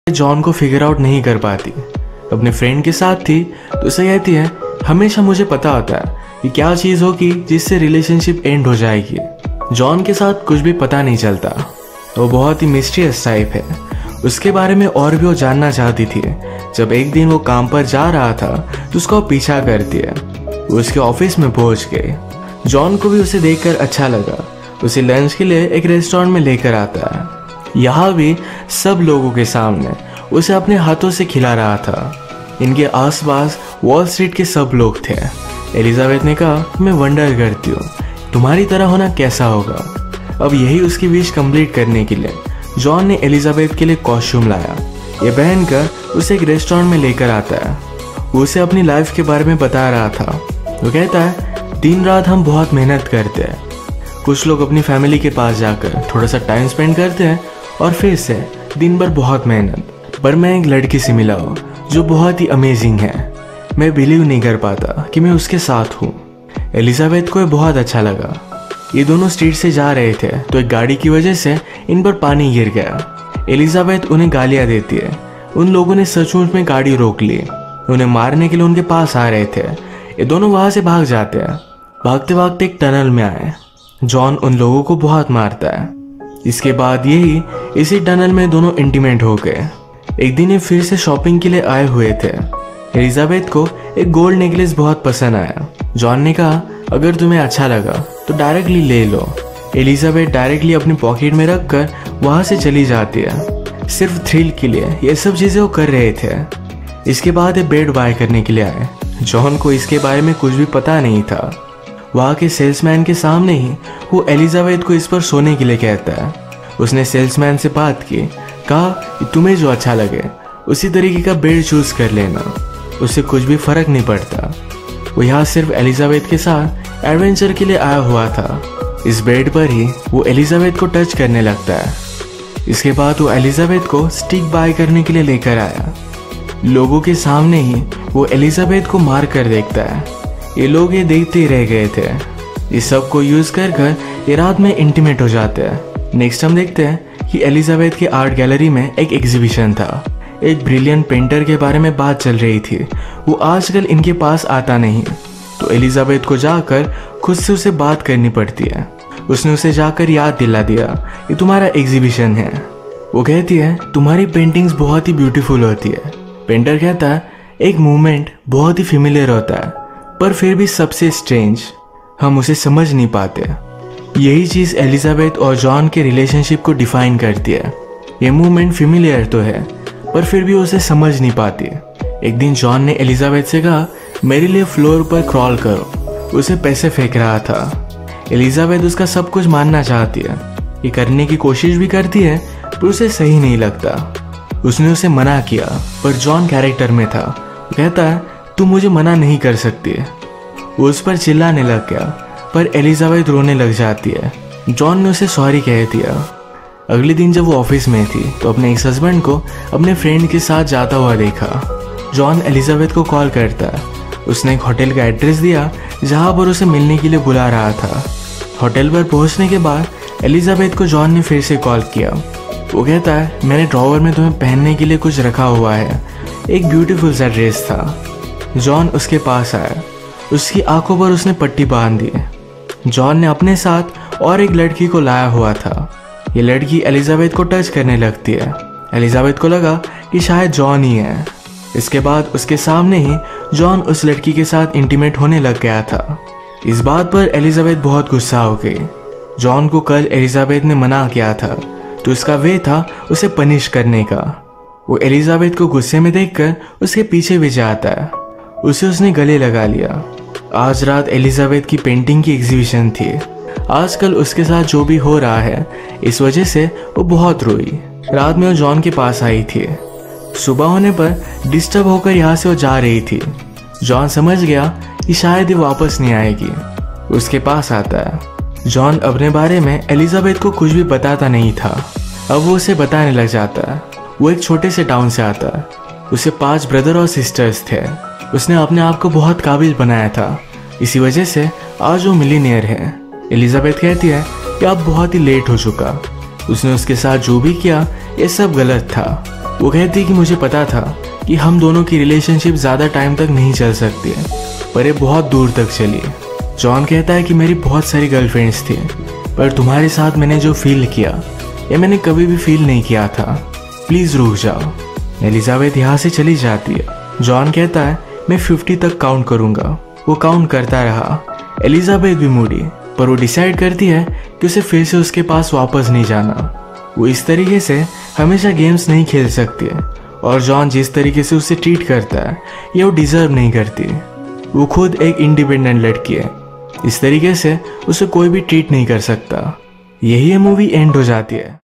John को figure out नहीं कर पाती। अपने फ्रेंड के साथ थी तो उसे कहती है हमेशा मुझे पता होता है कि क्या चीज़ होगी जिससे रिलेशनशिप एंड हो जाएगी। जॉन के साथ कुछ भी पता नहीं चलता, वो बहुत ही मिस्टीरियस टाइप है। उसके बारे में और भी वो जानना चाहती थी। जब एक दिन वो काम पर जा रहा था तो उसका पीछा करती है। वो उसके ऑफिस में पहुंच गए। जॉन को भी उसे देखकर अच्छा लगा। उसे लंच के लिए एक रेस्टोरेंट में लेकर आता है। यहाँ भी सब लोगों के सामने उसे अपने हाथों से खिला रहा था। इनके आसपास वॉल स्ट्रीट के सब लोग थे। एलिजाबेथ ने कहा मैं वंडर करती हूँ तुम्हारी तरह होना कैसा होगा। अब यही उसकी विश कंप्लीट करने के लिए जॉन ने एलिजाबेथ के लिए कॉस्ट्यूम लाया। ये पहनकर उसे एक रेस्टोरेंट में लेकर आता है। वो उसे अपनी लाइफ के बारे में बता रहा था। वो कहता है दिन रात हम बहुत मेहनत करते हैं। कुछ लोग अपनी फैमिली के पास जाकर थोड़ा सा टाइम स्पेंड करते हैं और फिर से दिन भर बहुत मेहनत। पर मैं एक लड़की से मिला हूँ जो बहुत ही अमेजिंग है। मैं बिलीव नहीं कर पाता कि मैं उसके साथ हूँ। एलिजाबेथ को बहुत अच्छा लगा। ये दोनों स्ट्रीट से जा रहे थे तो एक गाड़ी की वजह से इन पर पानी गिर गया। एलिजाबेथ उन्हें गालियाँ देती है। उन लोगों ने सचमुच में गाड़ी रोक ली। उन्हें मारने के लिए उनके पास आ रहे थे। ये दोनों वहाँ से भाग जाते हैं। भागते भागते एक टनल में आए। जॉन उन लोगों को बहुत मारता है। इसके बाद इसी टनल में दोनों इंटीमेट हो गए। एक दिन ये फिर से शॉपिंग के लिए आए हुए थे। एलिजाबेथ को एक गोल्ड नेकलेस बहुत पसंद आया। जॉन ने कहा अगर तुम्हें अच्छा लगा तो डायरेक्टली ले लो। एलिजाबेथ डायरेक्टली अपनी पॉकेट में रखकर वहां से चली जाती है। सिर्फ थ्रिल के लिए ये सब चीजें वो कर रहे थे। इसके बाद ये बेड बाय करने के लिए आए। जॉन को इसके बारे में कुछ भी पता नहीं था। वहाँ के सेल्समैन के सामने ही वो एलिजाबेथ को इस पर सोने के लिए कहता है। उसने सेल्समैन से बात की, कहा तुम्हें जो अच्छा लगे उसी तरीके का बेड चूज कर लेना, उससे कुछ भी फर्क नहीं पड़ता। वो यहाँ सिर्फ एलिजाबेथ के साथ एडवेंचर के लिए आया हुआ था। इस बेड पर ही वो एलिजाबेथ को टच करने लगता है। इसके बाद वो एलिजाबेथ को स्टिक बाय करने के लिए लेकर आया। लोगों के सामने ही वो एलिजाबेथ को मार कर देखता है। ये लोग ये देखते ही रह गए थे। इस सब को यूज कर ये रात में इंटीमेट हो जाते हैं। नेक्स्ट हम देखते हैं कि एलिजाबेथ की आर्ट गैलरी में एक एग्जीबिशन था। एक ब्रिलियंट पेंटर के बारे में बात चल रही थी। वो आजकल इनके पास आता नहीं, तो एलिजाबेथ को जाकर खुद से उसे बात करनी पड़ती है। उसने उसे जाकर याद दिला दिया कि तुम्हारा एग्जीबिशन है। वो कहती है तुम्हारी पेंटिंग्स बहुत ही ब्यूटीफुल होती है। पेंटर कहता है एक मूवमेंट बहुत ही फेमिलियर होता है पर फिर भी सबसे स्ट्रेंज, हम उसे समझ नहीं पाते। यही चीज़ एलिजाबेथ और जॉन के रिलेशनशिप को डिफाइन करती है। ये मूवमेंट फेमिलियर तो है पर फिर भी उसे समझ नहीं पाती। एक दिन जॉन ने एलिजाबेथ से कहा मेरे लिए फ्लोर पर क्रॉल करो। उसे पैसे फेंक रहा था। एलिजाबेथ उसका सब कुछ मानना चाहती है। ये करने की कोशिश भी करती है पर उसे सही नहीं लगता। उसने उसे मना किया पर जॉन कैरेक्टर में था। वो कहता है तू मुझे मना नहीं कर सकती। वो उस पर चिल्लाने लग गया पर एलिजाबेथ रोने लग जाती है। जॉन ने उसे सॉरी कह दिया। अगले दिन जब वो ऑफिस में थी तो अपने एक्स हस्बैंड को अपने फ्रेंड के साथ जाता हुआ देखा। जॉन एलिजाबेथ को कॉल करता है। उसने एक होटल का एड्रेस दिया जहाँ पर उसे मिलने के लिए बुला रहा था। होटल पर पहुँचने के बाद एलिजाबेथ को जॉन ने फिर से कॉल किया। वो कहता है मैंने ड्रॉवर में तुम्हें पहनने के लिए कुछ रखा हुआ है। एक ब्यूटीफुल सा ड्रेस था। जॉन उसके पास आया। उसकी आंखों पर उसने पट्टी बांध दी। जॉन ने अपने साथ और एक लड़की को लाया हुआ था। ये लड़की एलिजाबेथ को टच करने लगती है। एलिजाबेथ को लगा कि शायद जॉन ही है। इसके बाद उसके सामने ही जॉन उस लड़की के साथ इंटीमेट होने लग गया था। इस बात पर एलिजाबेथ बहुत गुस्सा हो गई। जॉन को कल एलिजाबेथ ने मना किया था तो उसका वे था उसे पनिश करने का। वो एलिजाबेथ को गुस्से में देखकर उसके पीछे भी जाता है। उसे उसने गले लगा लिया। आज रात एलिजाबेथ की पेंटिंग की एग्जीबिशन थी। आजकल उसके साथ जो भी हो रहा है इस वजह से वो बहुत रोई। रात में वो जॉन के पास आई थी। सुबह होने पर डिस्टर्ब होकर यहाँ से वो जा रही थी। जॉन समझ गया कि शायद ये वापस नहीं आएगी। उसके पास आता है। जॉन अपने बारे में एलिजाबेथ को कुछ भी बताता नहीं था। अब वो उसे बताने लग जाता है। वो एक छोटे से टाउन से आता है। उसे 5 ब्रदर और सिस्टर्स थे। उसने अपने आप को बहुत काबिल बनाया था। इसी वजह से आज वो मिलीनियर है। एलिजाबेथ कहती है कि अब बहुत ही लेट हो चुका। उसने उसके साथ जो भी किया ये सब गलत था। वो कहती है कि मुझे पता था कि हम दोनों की रिलेशनशिप ज़्यादा टाइम तक नहीं चल सकती है, पर ये बहुत दूर तक चली। जॉन कहता है कि मेरी बहुत सारी गर्लफ्रेंड्स थी, पर तुम्हारे साथ मैंने जो फील किया ये मैंने कभी भी फील नहीं किया था, प्लीज़ रुक जाओ। एलिजाबेथ यहाँ से चली जाती है। जॉन कहता है मैं 50 तक काउंट करूँगा। वो काउंट करता रहा। एलिजाबेथ भी मूडी, पर वो डिसाइड करती है कि उसे फिर से उसके पास वापस नहीं जाना। वो इस तरीके से हमेशा गेम्स नहीं खेल सकती है, और जॉन जिस तरीके से उसे ट्रीट करता है ये वो डिज़र्व नहीं करती। वो खुद एक इंडिपेंडेंट लड़की है, इस तरीके से उसे कोई भी ट्रीट नहीं कर सकता। यही ये मूवी एंड हो जाती है।